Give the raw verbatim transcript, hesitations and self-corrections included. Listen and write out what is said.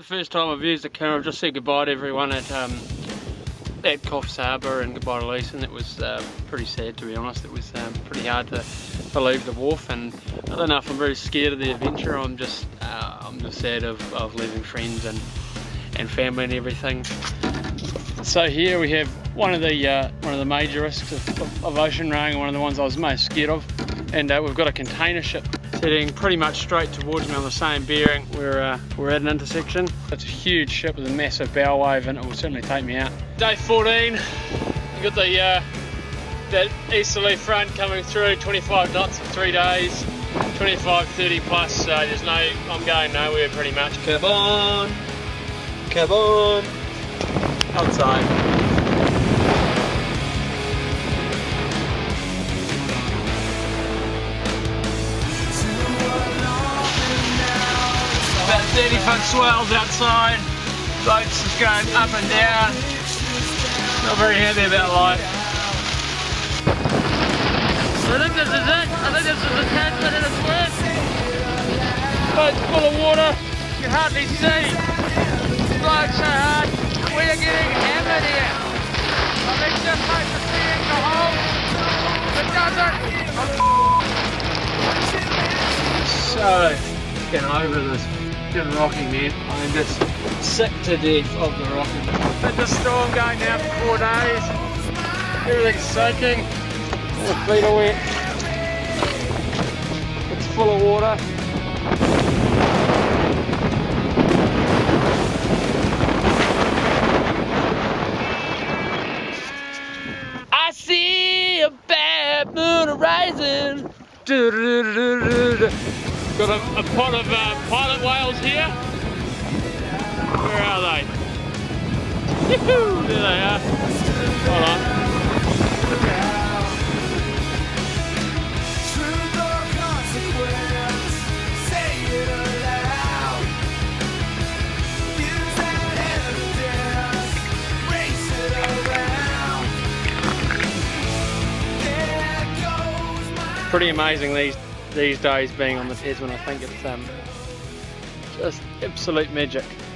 the first time I've used the camera. I've just said goodbye to everyone at um, at Coffs Harbour and goodbye to Lisa, and it was uh, pretty sad, to be honest. It was um, pretty hard to, to leave the wharf, and I don't know if I'm very scared of the adventure. I'm just uh, I'm just sad of, of leaving friends and and family and everything. So here we have one of the uh, one of the major risks of, of, of ocean rowing, and one of the ones I was most scared of. And uh, we've got a container ship heading pretty much straight towards me on the same bearing. We're uh, we're at an intersection. It's a huge ship with a massive bow wave, and it will certainly take me out. Day fourteen. We've got the uh, that easterly front coming through. twenty-five knots for three days. twenty-five, thirty plus. So there's no. I'm going nowhere pretty much. Come on, come on. Outside. About thirty foot swells outside. Boats just going up and down. Not very happy about life. I think this is it. I think this is the Tasman at its worst. Boat's full of water. You can hardly see. It's blowing so hard. We are getting hammered here. I think just like the seeing the hole. It doesn't. So, getting over this good rocking, man. I'm just sick to death of the rocking. But the storm going now for four days. Everything's soaking. All the feet are wet. It's full of water. I see a bad moon rising. Got a, a pot of uh, pilot whales here. Where are they? Yoo-hoo! There they are. Hold on. Pretty amazing these these days being on the Tasman. I think it's um, just absolute magic.